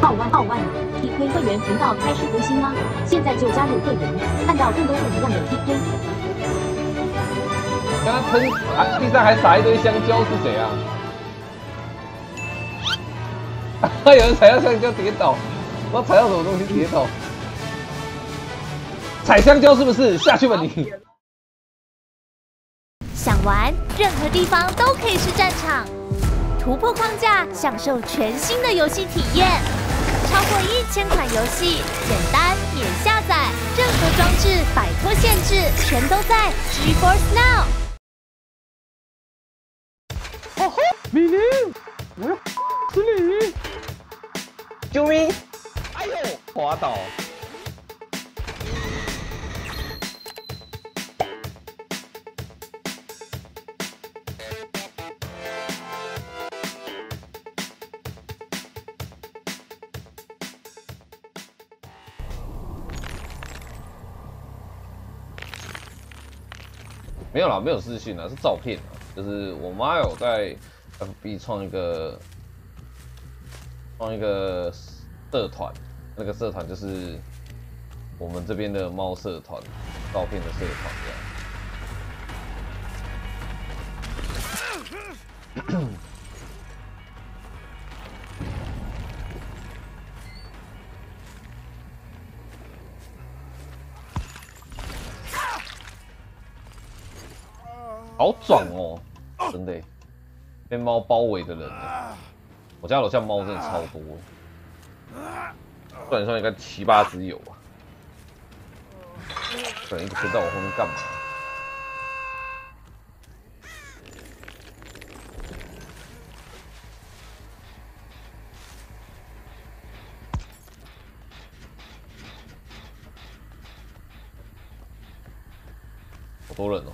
奥湾，TK 会员频道开始更新吗？现在就加入会员，看到更多不一样的 TK。 刚刚喷啊，地上还撒一堆香蕉是怎样？有人踩到香蕉跌倒，不知道踩到什么东西跌倒。踩香蕉是不是？下去吧你！ 想玩，任何地方都可以是战场。突破框架，享受全新的游戏体验。超过1000款游戏，简单免下载，任何装置摆脱限制，全都在 GeForce Now。 哦吼，米林，我要死你！救命！哎呦，滑倒！没有啦，没有视讯啦，是照片啦。就是我妈有在 FB 创一个社团，那个社团就是我们这边的猫社团，照片的社团这样。好爽哦，真的，被猫包围的人，我家楼下猫真的超多，基本上应该7、8只有吧。可能一直跟在我后面干嘛？好多人哦。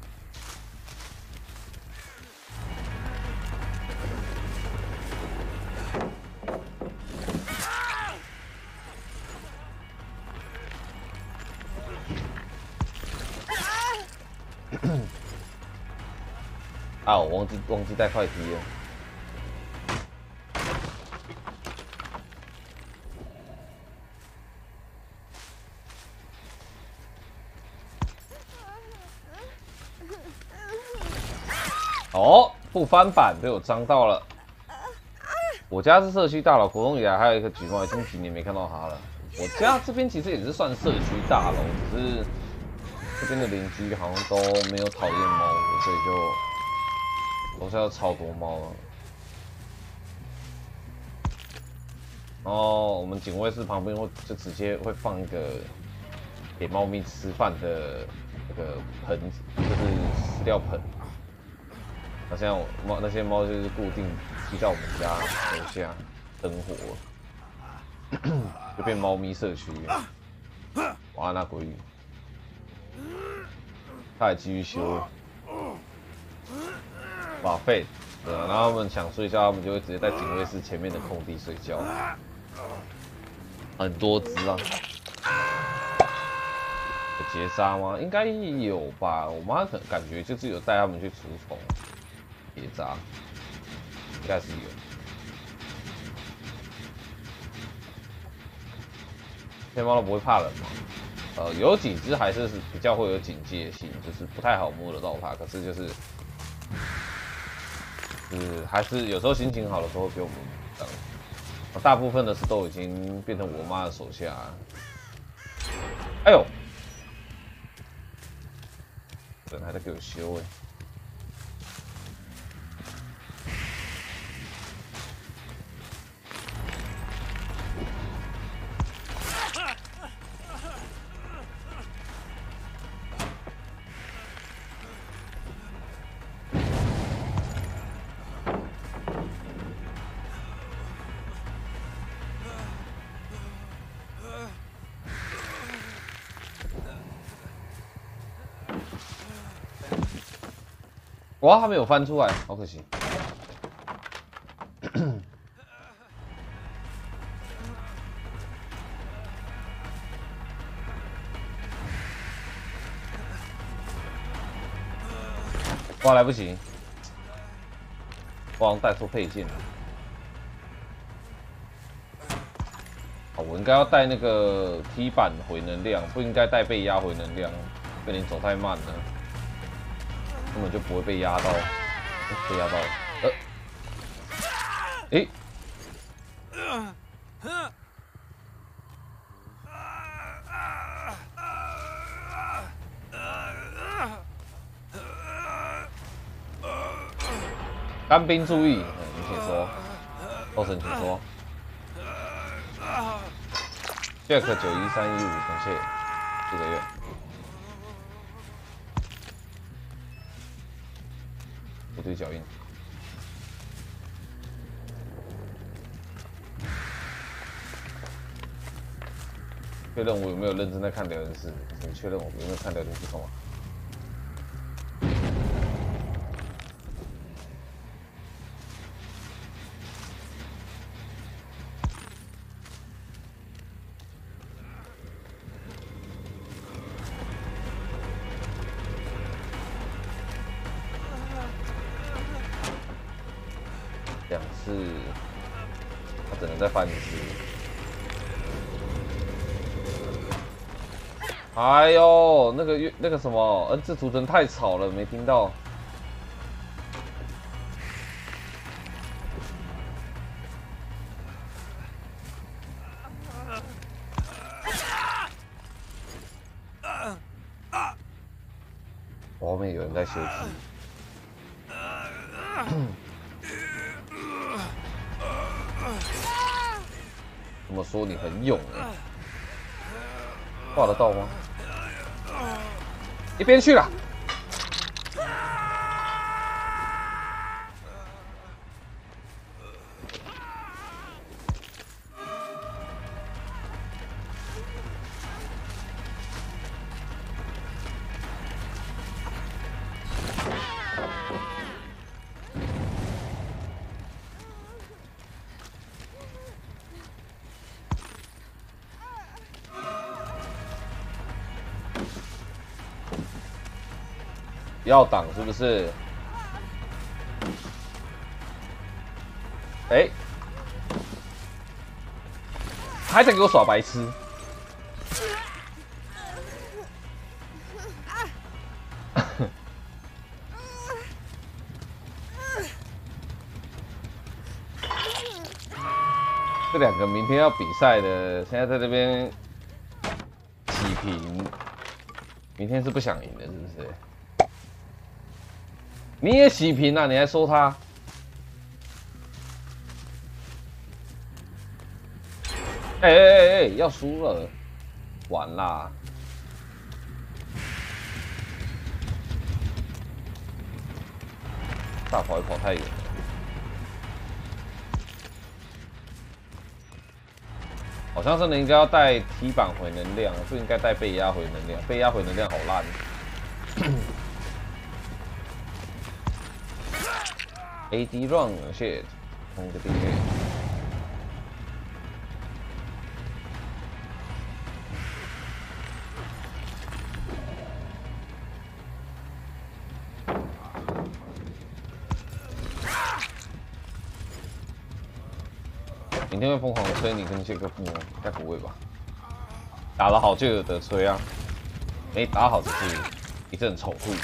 啊！我忘记带快递了。哦，不翻版被我脏到了。我家是社区大楼，活动以来还有一个举报，已经几年没看到它了。我家这边其实也是算社区大楼，只是这边的邻居好像都没有讨厌猫，所以就楼下有超多猫了。然后我们警卫室旁边就直接会放一个给猫咪吃饭的那个盆子，就是饲料盆。那现在那些猫就是固定聚在我们家楼下生活，就变猫咪社区。哇，那鬼语，他还继续修，把废。对啊，然后他们想睡觉，他们就会直接在警卫室前面的空地睡觉，很多只啊。有结扎吗？应该有吧。我妈可能感觉就是有带他们去除虫。结扎，应该是有。这些猫都不会怕人嘛？有几只还是比较会有警戒性，就是不太好摸得到它。可是就是，还是有时候心情好的时候会给我们这样。大部分的是都已经变成我妈的手下。哎呦，人还在给我修哎。哇，他没有翻出来，好可惜。哇，来不及，我好像带错配件了。 我应该要带那个踢板回能量，不应该带被压回能量。被你走太慢了，根本就不会被压到。被压到了。诶。干兵注意，你请说，后神请说。Jack 9131感谢4个月。不对脚印。确认我有没有认真在看聊天室？你确认我有没有看聊天室干嘛？2次，他只能再翻1次。哎呦，那个什么 N 字图腾太吵了，没听到。我后面有人在修机。怎么说你很勇哎？画得到吗？一边去了。要挡是不是？哎，还在给我耍白痴！这2个明天要比赛的，现在在这边洗屏，明天是不想赢的，是不是？你也洗屏了，你还说他？哎，要输了，完啦！大跑也跑太远了。好像真的应该要带踢板回能量，不应该带被压回能量。被压回能量好烂。AD run shit， 通个订阅。明天会疯狂的催你跟杰克夫吗？应该不会吧？打得好就有得催啊，没打好就是一阵丑吐。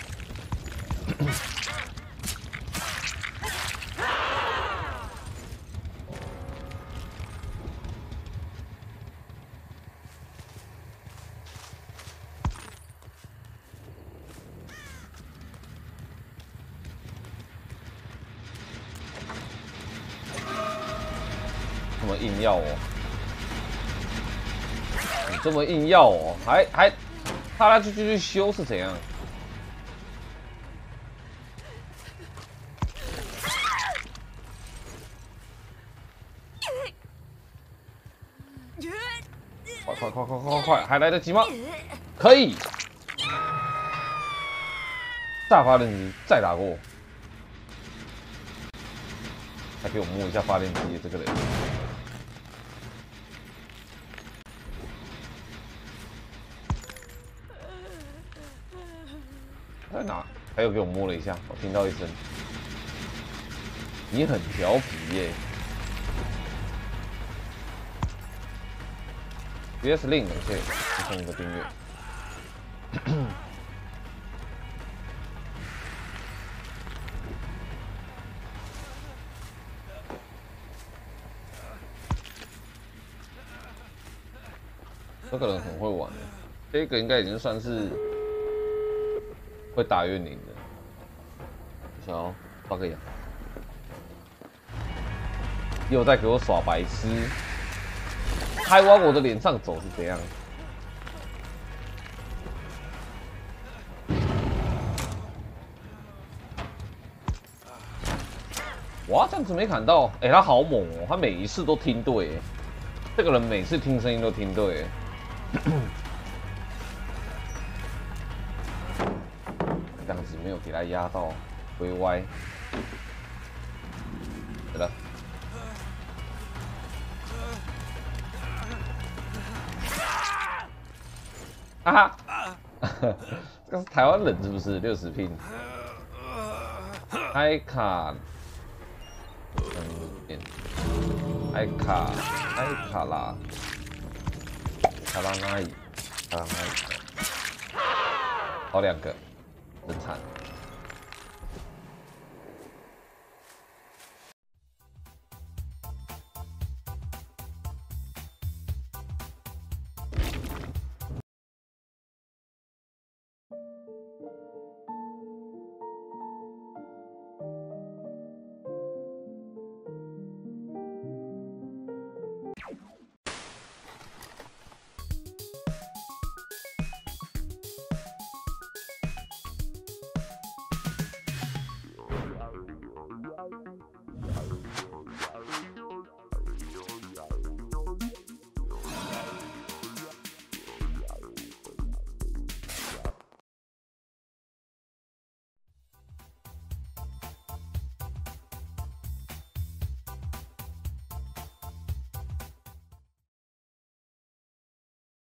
这么硬要哦，你这么硬要哦，还他就继续修是怎样？快，还来得及吗？可以，大发电机再打过，还给我摸一下发电机的这个人。在哪？还有给我摸了一下，我听到一声。你很调皮耶。 VS Link，感谢1,000个订阅。这个人很会玩的，这个应该已经算是会打怨灵的。想要发个羊，又在给我耍白痴，还往我的脸上走是怎样？哇，这样子没砍到，哎、他好猛哦，他每一次都听对，这个人每次听声音都听对。这样子没有给他压到，微歪，对了，哈哈，这个是台湾人是不是？60pin，艾卡，艾卡拉，卡拉那伊，好2个，真惨。